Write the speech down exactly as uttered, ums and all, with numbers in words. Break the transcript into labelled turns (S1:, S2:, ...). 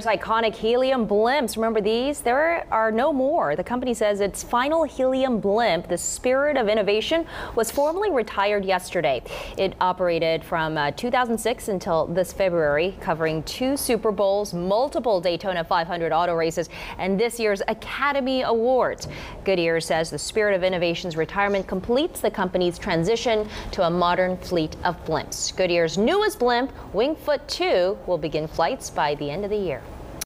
S1: Goodyear's iconic helium blimps. Remember these? There are no more. The company says its final helium blimp, the spirit of innovation, was formally retired yesterday. It operated from uh, two thousand six until this February, covering two Super Bowls, multiple Daytona five hundred auto races, and this year's Academy Awards. Goodyear says the spirit of innovation's retirement completes the company's transition to a modern fleet of blimps. Goodyear's newest blimp, Wingfoot two, will begin flights by the end of the year.